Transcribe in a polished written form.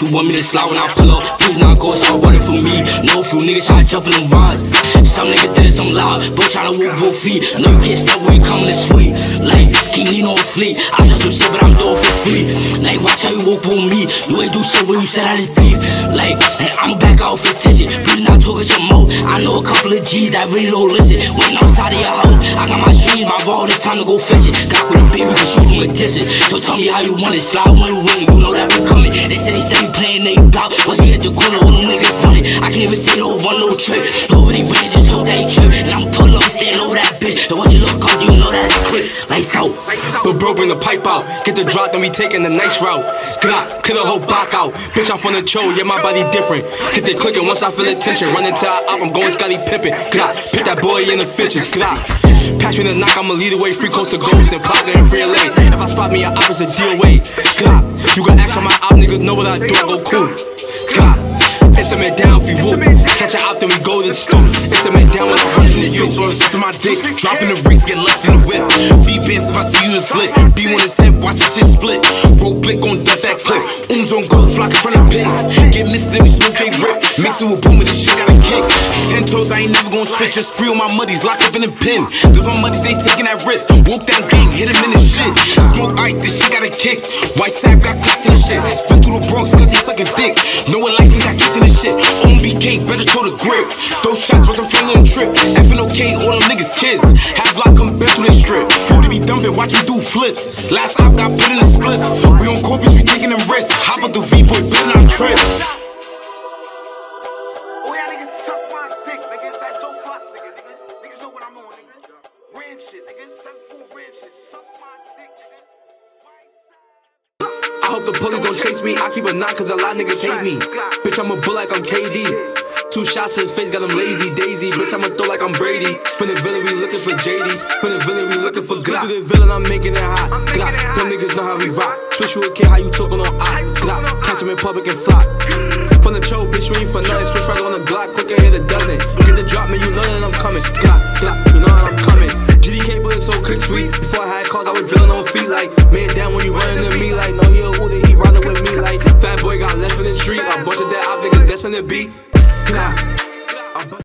you want me to slide when I pull up. Please not go start running for me. No few niggas tryna jump in the vines. Some niggas did it some loud, bro tryna walk both feet. No, you can't step when you coming to sweet. Like, keep me no fleet. I just some shit, but I'm doing for free. Like, watch how you walk on me. You ain't do shit when you said I just beef. Like, I'm back out for attention. Please not talk at your mouth. I know a couple of G's that really don't listen. Waiting outside of your house. I got my streams, my vault, it's time to go fishing. Got with a baby, can shoot from a distance. So tell me how you want it. Slide one way, you know that we coming. They said he steady playing, they block. Was he at the corner, all them niggas running. I can't even say don't run no trip. Over they ran, just hope they trip. And I'm pull up, stand over that bitch. And once you look up, you know that's quick. Lights out. But bro, bring the pipe out. Get the drop, then we taking the nice route. Got, kill the whole block out. Bitch, I'm from the cho, yeah, my body different. Get the clicking once I feel the tension. Run into our op, I'm going Scotty Pippen. Got, pick that boy in the fishes. Got, pass me the knock, I'ma lead away. Free coast to ghost and Parker and Free LA. If I spot me, your opposite deal away. Got, you got ask on my op, niggas know what I do, I go cool. Got, it's a man down if you whoop. Catch a op, then we go to the stoop. It's a man down when I run from the youth. So it's to my dick, dropping the rings, get left in the whip. V-bands if I see you, it's lit. B1 is head, watch the shit split. Roll blick on dump that clip. Ooms on go, flock in front of pins. Get missing, we smoke J rip. Mix it with boom and this shit got a kick. 10 toes, I ain't never gonna switch. Just free on my muddies, locked up in the pin. Those my muddies, they taking that risk. Walk down gang, hit him in the shit. Smoke Ike, this shit got a kick. White Sav got clapped in the shit. Spin through the Bronx, cause they suckin' dick. No one likely got kicked in the shit. On BK, better throw the grip. Those shots wasn't feeling a trip. FNOK, all them niggas kids. Half block come back through the strip. 40 be dumping, watch me do flips. Last op got put in a split. We on Corpus, we taking them risks. Hop up the V-boy, putting on trip. Oh yeah, niggas suck my dick, niggas. That's Zoe Floxks, nigga. Niggas know what I'm on, nigga. Ram shit, nigga. 7-4 ram shit. Suck my dick, nigga. I hope the police don't chase me. I keep a knot cause a lot of niggas hate me. Bitch, I'm a bull like I'm KD. 2 shots to his face, got him lazy, daisy. Bitch, I'ma throw like I'm Brady. When the villain, we looking for JD. When the villain, we looking for Glock. The villain, I'm making it hot. Glock, them niggas know how we rock. Switch you a kid, how you talking on op. Glock, catch him in public and flop. From the cho, bitch, we ain't for nothing. Switch right on the Glock, quick and hit a dozen. Get the drop, man, you know that I'm coming. Glock, Glock, you know that I'm coming. GDK, but it's so click sweet. Before I had cars, I was drilling on feet like. Man down when you running to me like. No, he a who that he riding with me like. Fat boy got left in the street. A bunch of that op niggas destined to be. Glock.